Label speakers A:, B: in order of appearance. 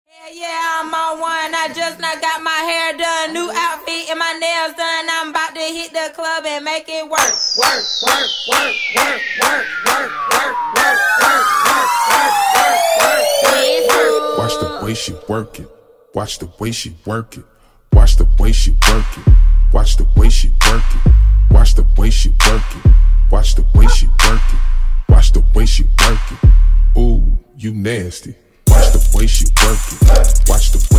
A: Yeah, I'm on one. I just not got my hair done, new outfit and my nails done. I'm about to hit the club and make it work. Work, work, work, work, work, work, work, work, work, work, work, work, work.
B: Watch the way she work it. Watch the way she work it. Watch the way she work it. Watch the way she work it. Watch the way she work it. Watch the way she work it. Watch the way she work it. Ooh, you nasty. Watch the way she work it. Watch the